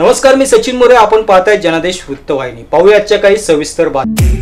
नमस्कार, मी सचिन मोरे. आपण पाहताय जनादेश वृत्तवाहिनी. पाहूया आजच्या काही सविस्तर बातम्या.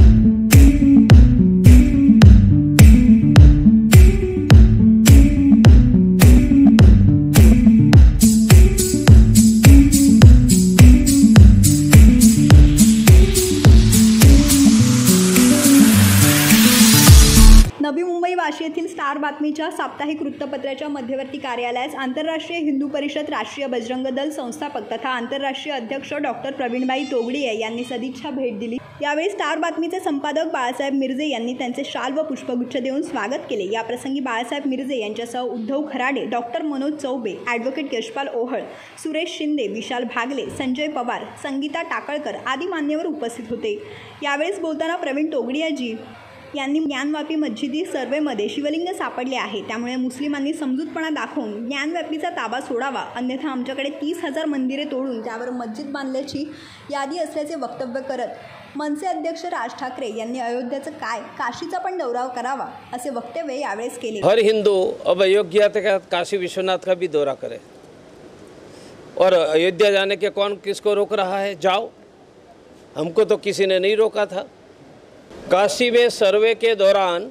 नवी मुंबई वाशी येथील स्टार बातमीच्या साप्ताहिक वृत्तपत्राच्या मध्यवर्ती कार्यालयास आंतरराष्ट्रीय हिंदू परिषद, राष्ट्रीय बजरंग दल संस्थापक तथा आंतरराष्ट्रीय अध्यक्ष डॉक्टर प्रवीणभाई तोगडिये यांनी सदिच्छा भेट दिली. यावेळी स्टार बातमीचे संपादक बाळासाहेब मिरजे यांनी त्यांचे शाल व पुष्पगुच्छ देऊन स्वागत केले. याप्रसंगी बाळासाहेब मिरजे यांच्यासह उद्धव खराडे, डॉक्टर मनोज चौबे, ॲडव्होकेट यशपाल ओहळ, सुरेश शिंदे, विशाल भागले, संजय पवार, संगीता टाकळकर आदी मान्यवर उपस्थित होते. यावेळेस बोलताना प्रवीण तोगडियाजी यांनी ज्ञानव्यापी मस्जिदी सर्वेमध्ये शिवलिंग सापडले आहे, त्यामुळे मुस्लिमांनी समजूतपणा दाखवून ज्ञानव्यापीचा ताबा सोडावा, अन्यथा आमच्याकडे 30,000 मंदिरे तोडून त्यावर मस्जिद बांधल्याची यादी असल्याचे वक्तव्य करत मनसे अध्यक्ष राज ठाकरे यांनी अयोध्याचं काय, काशीचा पण दौरा करावा असे वक्तव्य यावेळेस केले. हर हिंदू अब अयोध्या तक काशी विश्वनाथ का भी दौरा करे और अयोध्या जाने के कौन किसको रोक रहा है? जाओ, हमको तो किसी ने नहीं रोका था. काशी में सर्वे के दौरान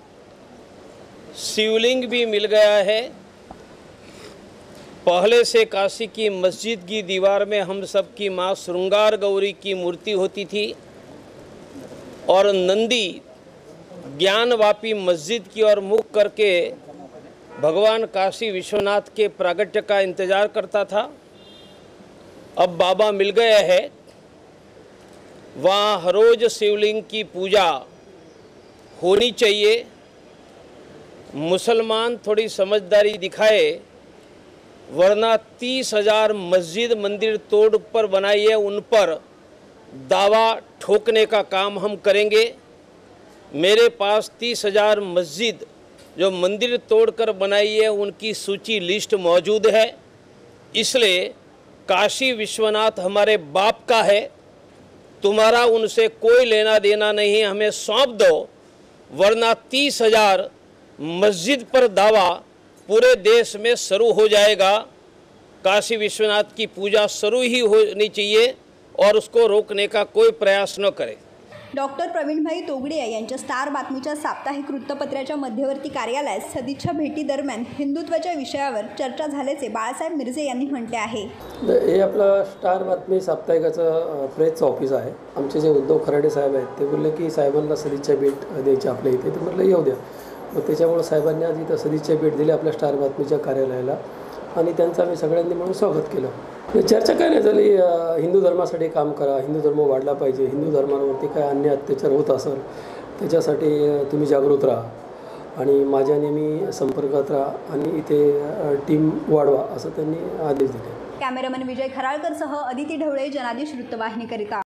शिवलिंग भी मिल गया है. पहले से काशी की मस्जिद की दीवार में हम सब की माँ श्रृंगार गौरी की मूर्ति होती थी और नंदी ज्ञानवापी मस्जिद की ओर मुख करके भगवान काशी विश्वनाथ के प्रागट्य का इंतज़ार करता था. अब बाबा मिल गए हैं, वहाँ हर रोज शिवलिंग की पूजा होनी चाहिए. मुसलमान थोड़ी समझदारी दिखाए, वरना 30,000 मस्जिद मंदिर तोड़ पर बनाई है, उन पर दावा ठोकने का काम हम करेंगे. मेरे पास 30,000 मस्जिद जो मंदिर तोड़कर बनाई है उनकी सूची लिस्ट मौजूद है. इसलिए काशी विश्वनाथ हमारे बाप का है, तुम्हारा उनसे कोई लेना देना नहीं. हमें सौंप दो, वरना 30,000 मस्जिद पर दावा पूरे देश में शुरू हो जाएगा. काशी विश्वनाथ की पूजा शुरू ही होनी चाहिए और उसको रोकने का कोई प्रयास न करे. डॉक्टर प्रवीणभाई तोगडिये यांच्या स्टार बातमीच्या साप्ताहिक वृत्तपत्राच्या मध्यवर्ती कार्यालयात सदिच्छा भेटी दरम्यान हिंदुत्वाच्या विषयावर चर्चा झाल्याचे बाळासाहेब मिरजे यांनी म्हटले आहे. हे आपलं स्टार बातमी साप्ताहिकाचं प्रेसचं ऑफिस आहे. आमचे जे उद्धव खराडे साहेब आहेत ते बोलले की साहेबांना सदिच्छा भेट द्यायची आपल्या इथे. तर म्हटलं येऊ द्या. मग त्याच्यामुळे साहेबांनी आज इथं सदिच्छा भेट दिली आपल्या स्टार बातमीच्या कार्यालयाला आणि त्यांचं आम्ही सगळ्यांनी म्हणून स्वागत केलं. चर्चा काय नाही झाली. हिंदू धर्मासाठी काम करा, हिंदू धर्म वाढला पाहिजे, हिंदू धर्मावरती काय अन्याय अत्याचार होत असेल त्याच्यासाठी तुम्ही जागृत राहा आणि माझ्या नेहमी संपर्कात राहा आणि इथे टीम वाढवा असं त्यांनी आदेश दिले. कॅमेरामन विजय खराळकरसह अदिती ढवळे, जनादेश वृत्तवाहिनीकरिता.